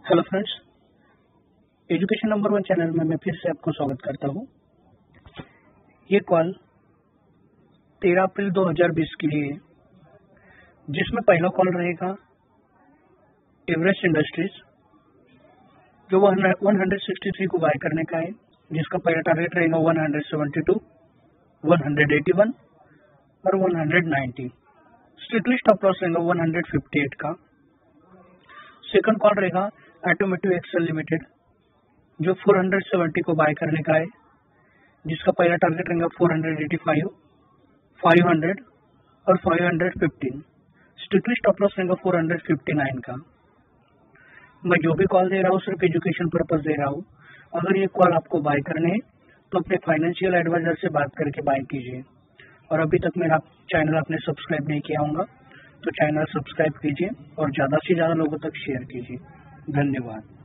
Hello friends, education number 1 channel में मैं फिर से आपको स्वागत करता हूं। ये कॉल 13 अप्रैल 2020 के लिए है, जिसमें पहला कॉल रहेगा एवरेस्ट इंडस्ट्रीज, जो 163 को बाय करने का है, जिसका पहला टारगेट रहेगा 172, 181 और 190। स्ट्रिक्टली स्टॉप लॉस रहेगा 158 का। सेकंड कॉल रहेगा ऑटोमेटिव एक्सेल लिमिटेड, जो 470 को बाय करने का है, जिसका पहला टारगेट रहेगा 485, 500 और 515। स्ट्रिक्टली स्टॉप लॉस रहेगा 459 का। मैं जो भी कॉल दे रहा हूँ सिर्फ एजुकेशन पर्पज दे रहा हूँ। अगर ये कॉल आपको बाय करने हैं तो अपने फाइनेंशियल एडवाइजर से बात करके बाय कीजिए। और अभी तक मेरा चैनल आपने सब्सक्राइब नहीं किया होगा तो चैनल सब्सक्राइब कीजिए और ज़्यादा से ज़्यादा लोगों तक शेयर कीजिए। धन्यवाद।